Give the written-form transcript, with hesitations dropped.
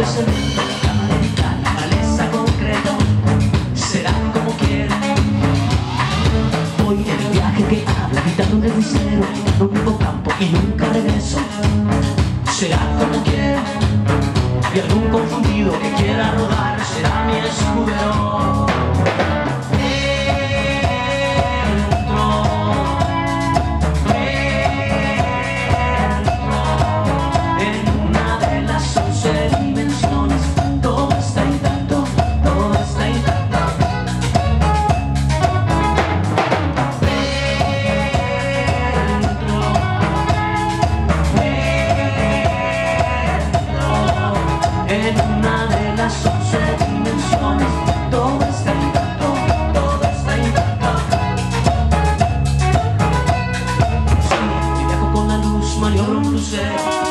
cemento, cama de metal, maleza, concreto, será como quiera. Voy en el viaje que habla, quitando un deslicero, quitando un hipocampo y nunca regreso. Será como quiera. Y algún confundido que quiera rodar será mi escudero. En una de las 11 dimensiones, todo está intacto, todo está intacto. Sí, viajo con la luz, maniobro un crucero.